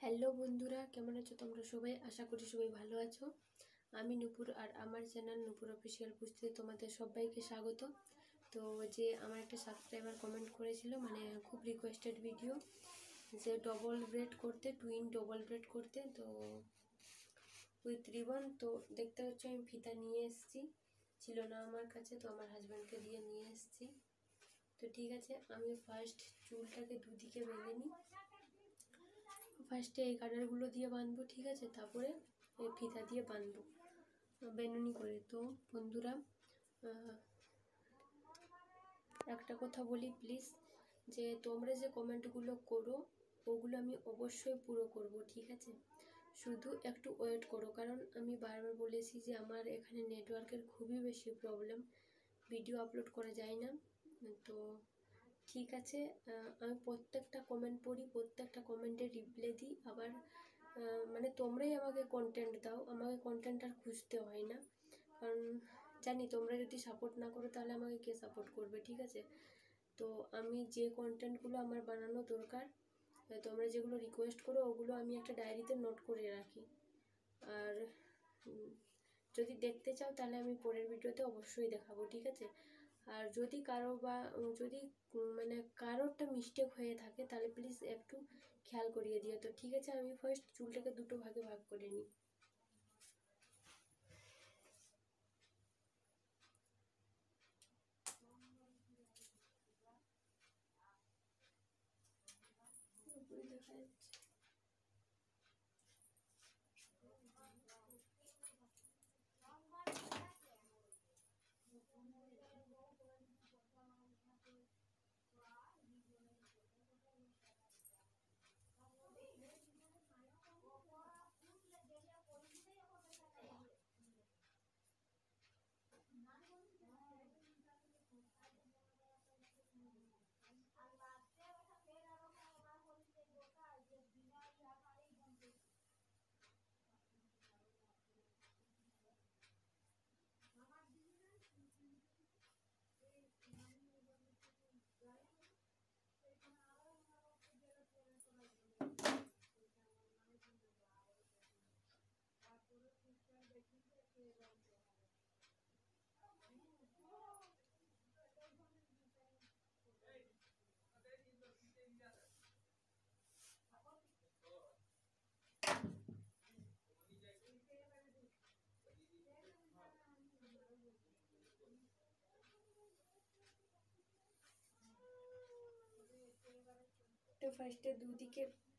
Hello বন্ধুরা, কেমন আছো তোমরা সবাই? আশা করি সবাই ভালো আছো। আমি নূপুর আর আমার চ্যানেল নূপুর অফিসিয়াল পুজতে তোমাদের সবাইকে স্বাগত। তো যে আমার একটা সাবস্ক্রাইবার কমেন্ট করেছিল, মানে খুব রিকোয়েস্টেড ভিডিও, যে ডবল ব্রেড করতে, টুইন ডবল ব্রেড করতে, তো উইথ রিবন। তো দেখতে পাচ্ছ আমি ফিতা নিয়ে এসেছি, ছিল না আমার কাছে, তো আমার হাজব্যান্ডকে দিয়ে নিয়ে এসেছি। তো ঠিক আছে, আমি ফার্স্ট চুলটাকে দুদিকে বেঁধে নিই। ফার্স্টে এই কাটারগুলো দিয়ে বাঁধবো, ঠিক আছে, তারপরে এই ফিতা দিয়ে বাঁধবো বেনুনি করে। তো বন্ধুরা, একটা কথা বলি প্লিজ, যে তোমরা যে কমেন্টগুলো করো ওগুলো আমি অবশ্যই পুরো করব, ঠিক আছে? শুধু একটু ওয়েট করো, কারণ আমি বারবার বলেছি যে আমার এখানে নেটওয়ার্কের খুবই বেশি প্রবলেম, ভিডিও আপলোড করা যায় না। তো ঠিক আছে, আমি প্রত্যেকটা কমেন্ট পড়ি, প্রত্যেকটা কমেন্টে রিপ্লাই দিই। আবার মানে তোমরাই আমাকে কন্টেন্ট দাও, আমাকে কন্টেন্ট আর খুঁজতে হয় না, কারণ জানি তোমরা যদি সাপোর্ট না করো তাহলে আমাকে কে সাপোর্ট করবে, ঠিক আছে? তো আমি যে কন্টেন্টগুলো আমার বানানো দরকার, তোমরা যেগুলো রিকোয়েস্ট করো ওগুলো আমি একটা ডায়েরিতে নোট করে রাখি। আর যদি দেখতে চাও তাহলে আমি পরের ভিডিওতে অবশ্যই দেখাবো, ঠিক আছে? আর যদি কারো বা যদি মানে কারোরটা মিস্টেক হয়ে থাকে তাহলে প্লিজ একটু খেয়াল করিয়ে দিও। তো ঠিক আছে, আমি ফার্স্ট চুলটাকে দুটো ভাগে ভাগ করে নিই। দেখা যাচ্ছে তো ফার্স্টে দুদিকে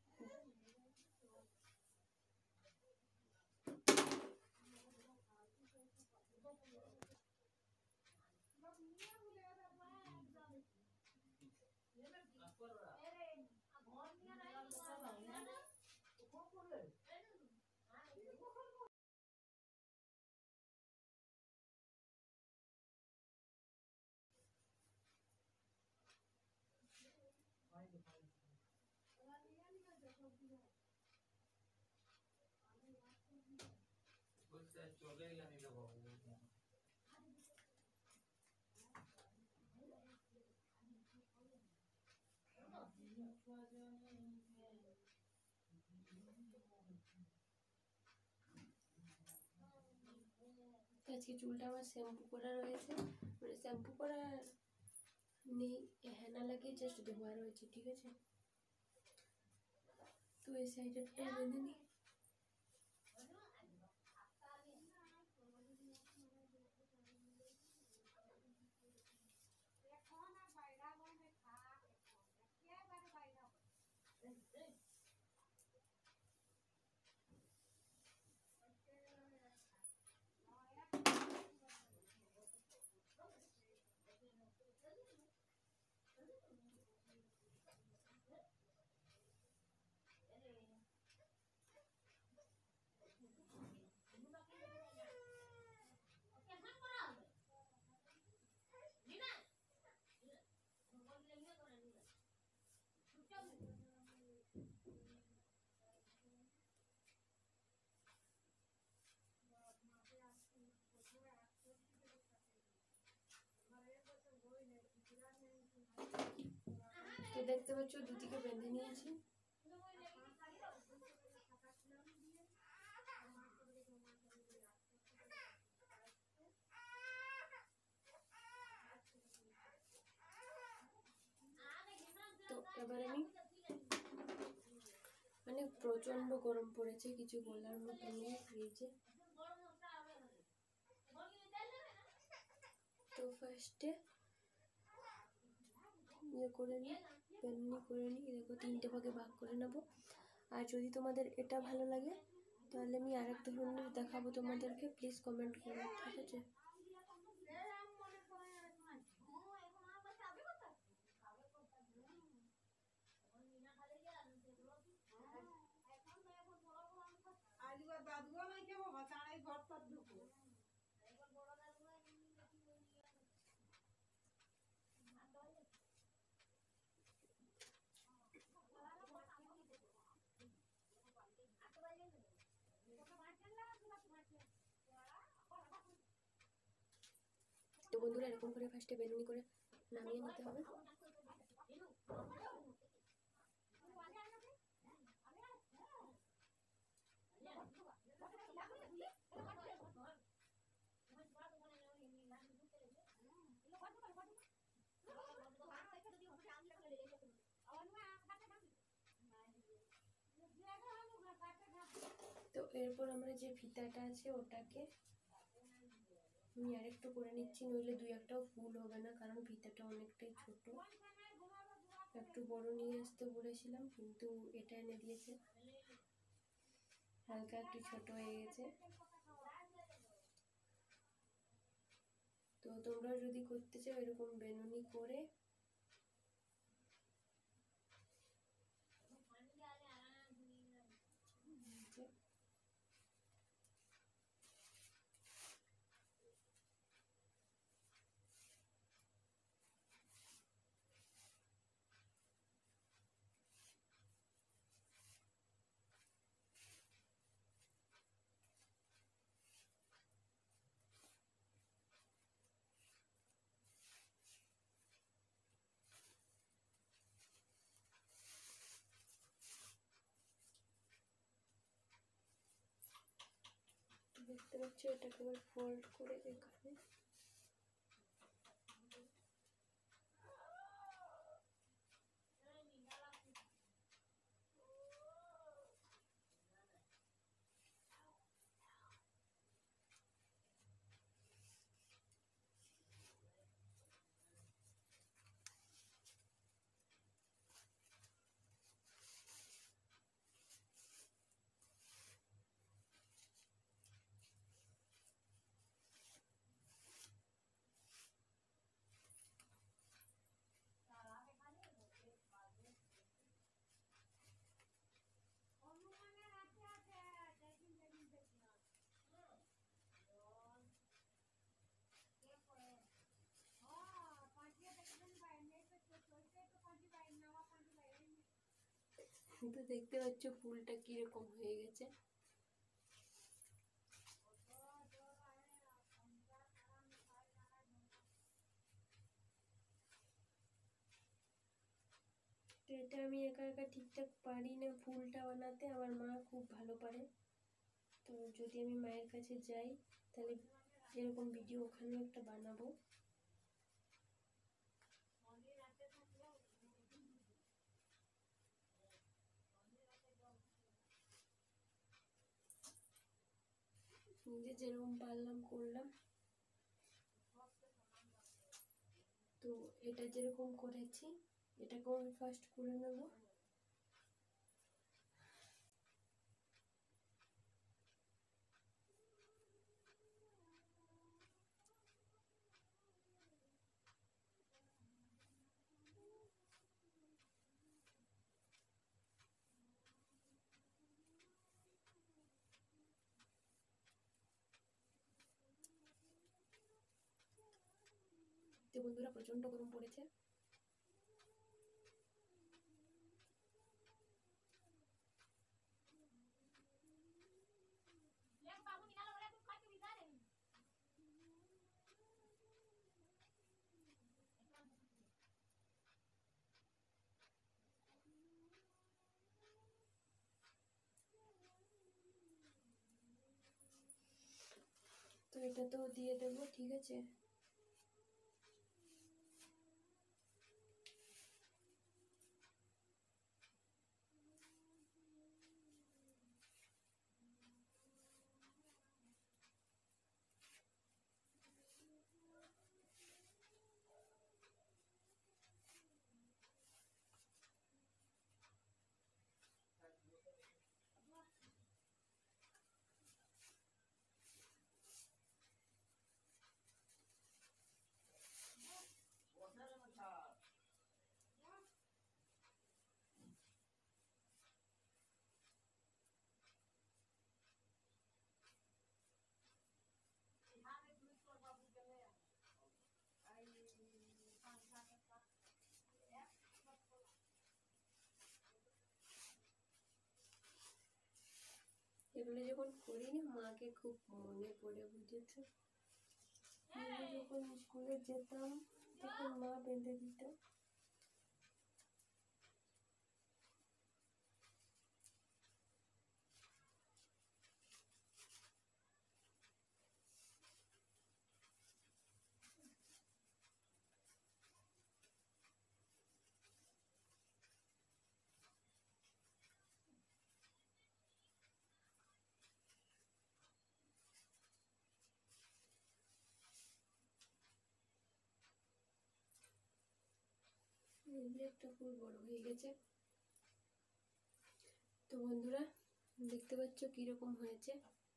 আজকে চুলটা আমার শ্যাম্পু করা রয়েছে, মানে শ্যাম্পু করা নেই, হেনা লাগিয়ে জাস্ট ধোয়া রয়েছে, ঠিক আছে? তো এই সাইডেরটা বেঁধে নিই। তো দেখতে পাচ্ছ দুদিকে বেঁধে নিয়েছি। প্রচন্ড গরম পড়েছে, কিছু বলার মতো নেই। এই যে তো ফার্স্টে ইয়ে করে নিই, বেনুনি করে নিই। দেখো 3টে ভাগে ভাগ করে নেব। আর যদি তোমাদের এটা ভালো লাগে তাহলে আমি আরেক ধরনের দেখাবো তোমাদেরকে, প্লিজ কমেন্ট করো, ঠিক আছে? তো বন্ধুরা এরকম করে ফার্স্টে বেনুনি করে নামিয়ে নিতে হবে। তো এরপর আমরা যে ফিতাটা আছে ওটাকে আমি আরেকটু করে নিচ্ছি, নইলে 2-1টাও ফুল হবে না, কারণ ফিতাটা অনেকটাই ছোট। একটু বড় নিয়ে আসতে বলেছিলাম কিন্তু এটা এনে দিয়েছে, হালকা একটু ছোট হয়ে গেছে। তো তোমরা যদি করতে চাও এরকম বেনুনি করে দেখতে পাচ্ছ, এটাকে আবার ফোল্ড করে এখানে তো দেখতে পাচ্ছ ফুলটা কিরকম হয়ে গেছে। তো এটা আমি একা একা ঠিকঠাক পারি না ফুলটা বানাতে, আমার মা খুব ভালো পারে। তো যদি আমি মায়ের কাছে যাই তাহলে এরকম ভিডিও ওখানেও একটা বানাবো। নিজে যেরকম পারলাম করলাম। তো এটা যেরকম করেছি এটাকেও আমি ফার্স্ট করে নেব। তো বন্ধুরা প্রচন্ড গরম পড়েছে। তো এটা তো দিয়ে দেবো, ঠিক আছে। যখন করিনি মাকে খুব মনে পড়ে, বুঝেছো? আমি যখন স্কুলে যেতাম তখন মা বেঁধে দিত। একটা ফুল বড় হয়ে গেছে। তো বন্ধুরা দেখতে পাচ্ছ কিরকম হয়েছে।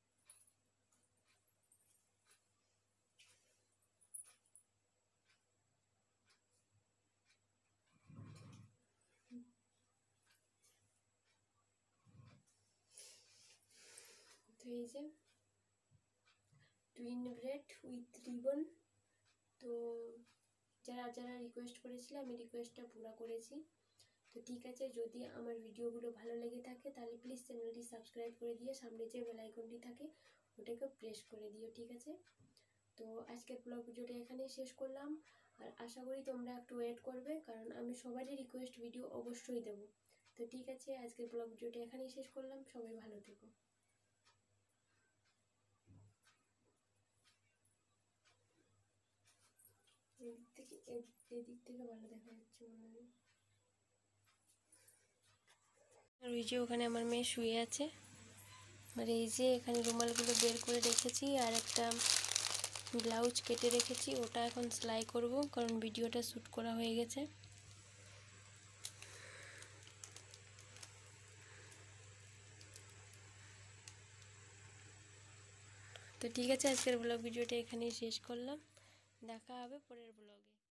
তো এই যে টুইন ব্রেড উইথ রিবন। তো যারা যারা রিকোয়েস্ট করেছিল আমি রিকোয়েস্টটা পুরো করেছি। তো ঠিক আছে, যদি আমার ভিডিওগুলো ভালো লেগে থাকে তাহলে প্লিজ চ্যানেলটি সাবস্ক্রাইব করে দিয়ে সামনে যে বেল আইকনটি থাকে ওটাকে প্রেস করে দিও, ঠিক আছে? তো আজকের ব্লগ ভিডিওটা এখানেই শেষ করলাম। আর আশা করি তোমরা একটু ওয়েট করবে, কারণ আমি সবারই রিকোয়েস্ট ভিডিও অবশ্যই দেবো। তো ঠিক আছে, আজকের ব্লগ ভিডিওটা এখানেই শেষ করলাম। সবাই ভালো থেকো। এদিক থেকে ভালো দেখা যাচ্ছে মনে হয়। আর ওই যে ওখানে আমার মেয়ে শুয়ে আছে। আর এই যে এখানে রুমালগুলো বের করে রেখেছি, আর একটা ব্লাউজ কেটে রেখেছি, ওটা এখন সেলাই করব, কারণ ভিডিওটা শ্যুট করা হয়ে গেছে। তো ঠিক আছে, আজকের ব্লগ ভিডিওটা এখানেই শেষ করলাম। দেখা হবে পরের ব্লগে।